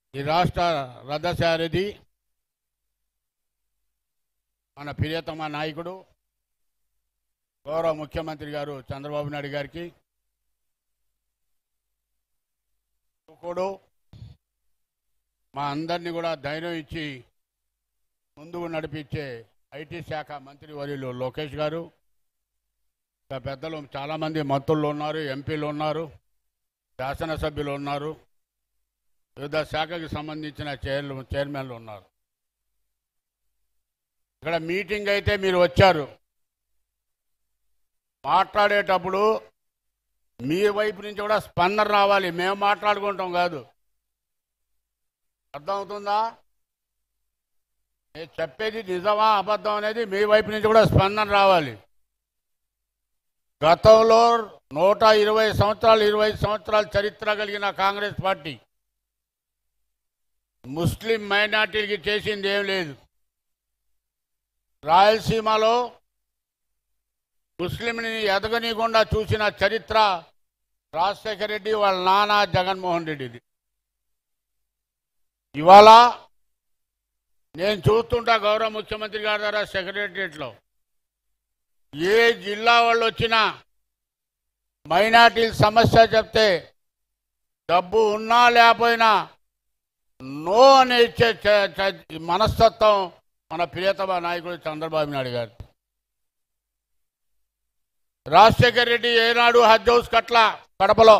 ఈ రాష్ట్ర రాజశేఖర రెడ్డి మన ప్రియతమ నాయకుడు గౌరవ ముఖ్యమంత్రి గారు చంద్రబాబు నాయుడు గారికి కూడా మా అందరినీ కూడా ధైర్యం ఇచ్చి ముందుకు నడిపించే ఐటీ శాఖ మంత్రి వర్యులు లోకేష్ గారు, పెద్దలు చాలామంది మంత్రులు ఉన్నారు, ఎంపీలు ఉన్నారు, శాసనసభ్యులు ఉన్నారు, వివిధ శాఖకి సంబంధించిన చైర్మన్లు ఉన్నారు. ఇక్కడ మీటింగ్ అయితే మీరు వచ్చారు, మాట్లాడేటప్పుడు మీ వైపు నుంచి కూడా స్పందన రావాలి. మేము మాట్లాడుకుంటాం కాదు, అర్థమవుతుందా? నేను చెప్పేది నిజమా అబద్ధం అనేది మీ వైపు నుంచి కూడా స్పందన రావాలి. గతంలో 120 సంవత్సరాలు 25 సంవత్సరాల చరిత్ర కలిగిన కాంగ్రెస్ పార్టీ ముస్లిం మైనార్టీలకి చేసింది ఏం లేదు. రాయలసీమలో ముస్లింని ఎదగనీయకుండా చూసిన చరిత్ర రాజశేఖర రెడ్డి వాళ్ళ నాన్న జగన్మోహన్ రెడ్డిది. ఇవాళ నేను చూస్తుంటా గౌరవ ముఖ్యమంత్రి గారి ద్వారా సెక్రటరియట్లో ఏ జిల్లా వాళ్ళు వచ్చినా మైనార్టీల సమస్య చెప్తే డబ్బు ఉన్నా లేకపోయినా నో అని ఇచ్చే మనస్తత్వం మన ప్రియతమ నాయకుడు చంద్రబాబు నాయుడు గారు. రాజశేఖర రెడ్డి ఏనాడు హజ్ హౌస్ కట్ల కడపలో,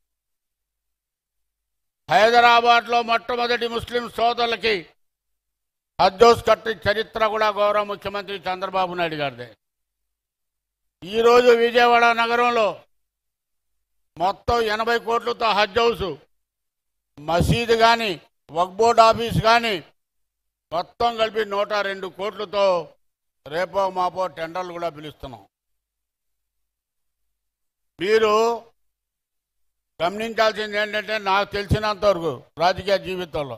హైదరాబాద్లో మొట్టమొదటి ముస్లిం సోదరులకి హజ్ హౌస్ కట్టి చరిత్ర కూడా గౌరవ ముఖ్యమంత్రి చంద్రబాబు నాయుడు గారిదే. ఈరోజు విజయవాడ నగరంలో మొత్తం 80 కోట్లతో హజ్ హౌస్, మసీదు కానీ వక్ఫ్ బోర్డ్ ఆఫీస్ కానీ మొత్తం కలిపి 102 కోట్లతో రేపో మాపో టెండర్లు కూడా పిలుస్తున్నాం. మీరు గమనించాల్సింది ఏంటంటే, నాకు తెలిసినంతవరకు రాజకీయ జీవితంలో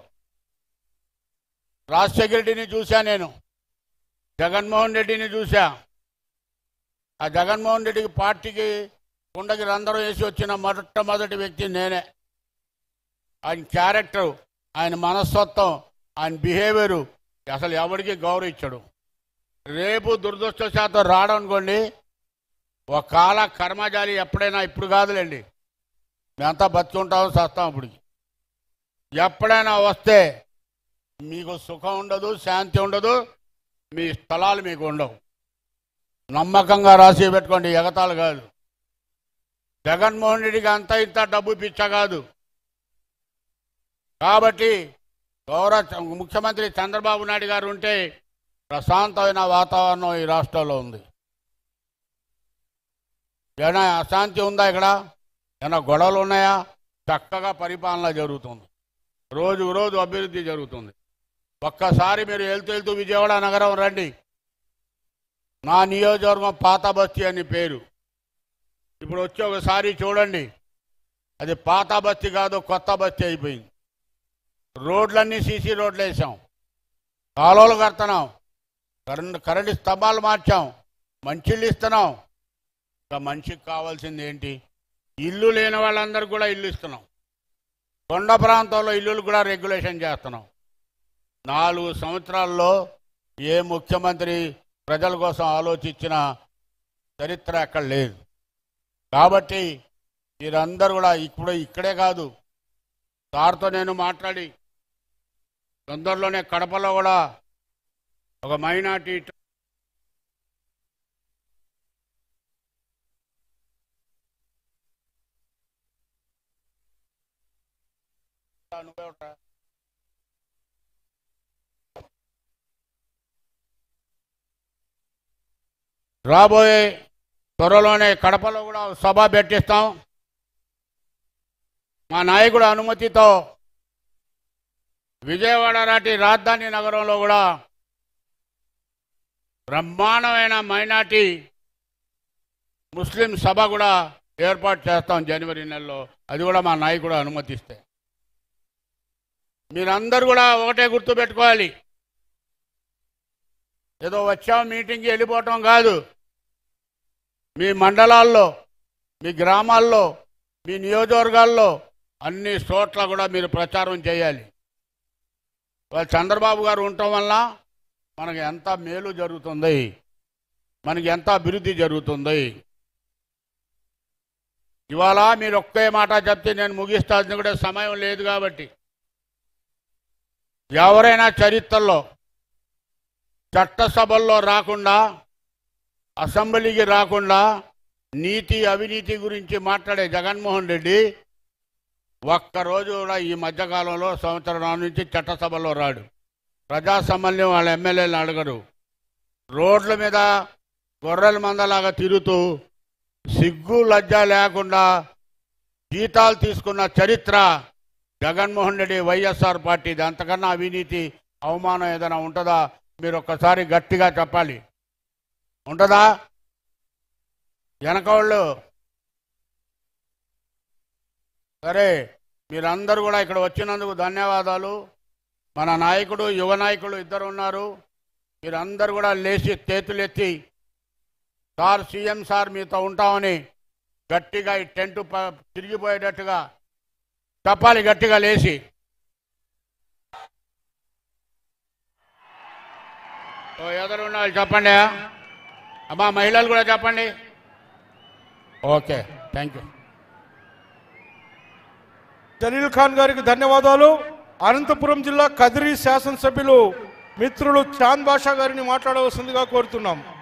రాజశేఖర రెడ్డిని చూశా, నేను జగన్మోహన్ రెడ్డిని చూశా. ఆ జగన్మోహన్ రెడ్డికి పార్టీకి కుండకి రంధ్రం వేసి వచ్చిన మొట్టమొదటి వ్యక్తి నేనే. ఆయన క్యారెక్టర్, ఆయన మనస్తత్వం, ఆయన బిహేవియరు అసలు ఎవరికి గౌరవించడు. రేపు దురదృష్టవశాత్తు రావడం అనుకోండి, ఒక కాల కర్మజాలి ఎప్పుడైనా, ఇప్పుడు కాదులేండి, మేమంతా బతుకుంటాం చేస్తాం. ఇప్పుడు ఎప్పుడైనా వస్తే మీకు సుఖం ఉండదు, శాంతి ఉండదు, మీ స్థలాలు మీకు ఉండవు. నమ్మకంగా రాసి పెట్టుకోండి, ఎగతాలు కాదు. జగన్మోహన్ రెడ్డికి అంత ఇంత డబ్బు పిచ్చ కాదు. కాబట్టి గౌరవ ముఖ్యమంత్రి చంద్రబాబు నాయుడు గారు ఉంటే ప్రశాంతమైన వాతావరణం ఈ రాష్ట్రంలో ఉంది. ఏమైనా అశాంతి ఉందా? ఇక్కడ ఏమైనా గొడవలు ఉన్నాయా? చక్కగా పరిపాలన జరుగుతుంది, రోజు రోజు అభివృద్ధి జరుగుతుంది. ఒక్కసారి మీరు వెళ్తూ విజయవాడ నగరం రండి. నా నియోజకవర్గం పాత బస్తీ అని పేరు. ఇప్పుడు వచ్చి ఒకసారి చూడండి, అది పాత బస్తీ కాదు, కొత్త బస్తీ అయిపోయింది. రోడ్లన్నీ సీసీ రోడ్లు వేసాం, కాలువలు కడుతున్నాం, కరెంటు స్తంభాలు మార్చాం, మంచిళ్ళు ఇస్తున్నాం. ఇంకా మనిషికి కావాల్సింది ఏంటి? ఇల్లు లేని వాళ్ళందరికీ కూడా ఇల్లు ఇస్తున్నాం. కొండ ప్రాంతంలో ఇల్లులు కూడా రెగ్యులేషన్ చేస్తున్నాం. 4 సంవత్సరాల్లో ఏ ముఖ్యమంత్రి ప్రజల కోసం ఆలోచించిన చరిత్ర ఎక్కడ లేదు. కాబట్టి మీరందరూ కూడా ఇక్కడే కాదు, సార్తో నేను మాట్లాడి తొందరలోనే కడపలో కూడా ఒక మైనార్టీ రాబోయే త్వరలోనే కడపలో కూడా సభ పెట్టిస్తాం. మా నాయకుడు అనుమతితో విజయవాడ లాంటి రాజధాని నగరంలో కూడా బ్రహ్మాండమైన మైనార్టీ ముస్లిం సభ కూడా ఏర్పాటు చేస్తాం జనవరి నెలలో. అది కూడా మా నాయకుడు అనుమతిస్తే. మీరందరూ కూడా ఒకటే గుర్తుపెట్టుకోవాలి, ఏదో వచ్చాం మీటింగ్కి వెళ్ళిపోవటం కాదు. మీ మండలాల్లో, మీ గ్రామాల్లో, మీ నియోజకవర్గాల్లో అన్ని చోట్ల కూడా మీరు ప్రచారం చేయాలి. వాళ్ళు చంద్రబాబు గారు ఉండటం వల్ల మనకు ఎంత మేలు జరుగుతుంది, మనకి ఎంత అభివృద్ధి జరుగుతుంది. ఇవాళ మీరు ఒకే మాట చెప్తే నేను ముగిస్తాను కూడా సమయం లేదు కాబట్టి, ఎవరైనా చరిత్రలో చట్టసభల్లో రాకుండా, అసెంబ్లీకి రాకుండా నీతి అవినీతి గురించి మాట్లాడే జగన్మోహన్ రెడ్డి ఒక్కరోజు కూడా ఈ మధ్యకాలంలో సంవత్సరం నుంచి చట్టసభలో రాడు. ప్రజాసమన్యం వాళ్ళ ఎమ్మెల్యేలు అడగరు. రోడ్ల మీద గొర్రెల మందలాగా తిరుగుతూ సిగ్గు లజ్జ లేకుండా జీతాలు తీసుకున్న చరిత్ర జగన్మోహన్ రెడ్డి వైఎస్ఆర్ పార్టీది. అంతకన్నా అవినీతి అవమానం ఏదైనా ఉంటుందా? మీరు ఒక్కసారి గట్టిగా చెప్పాలి. ఉంటుందా? వెనకవాళ్ళు సరే, మీరందరూ కూడా ఇక్కడ వచ్చినందుకు ధన్యవాదాలు. మన నాయకుడు, యువ నాయకుడు ఇద్దరు ఉన్నారు. మీరందరూ కూడా లేచి చేతులెత్తి సార్, సీఎం సార్ మీతో ఉంటామని గట్టిగా ఈ టెంట్ తిరిగిపోయేటట్టుగా చెప్పాలి. గట్టిగా లేచి ఎదురున్న వాళ్ళు చెప్పండి. అమ్మా మహిళలు కూడా చెప్పండి. Okay, thank you. Jalil Khan గారికి ధన్యవాదాలు. అనంతపురం జిల్లా కదిరి శాసనసభ్యులు మిత్రులు చాంద్ బాషా గారిని మాట్లాడవలసిందిగా కోరుతున్నాం.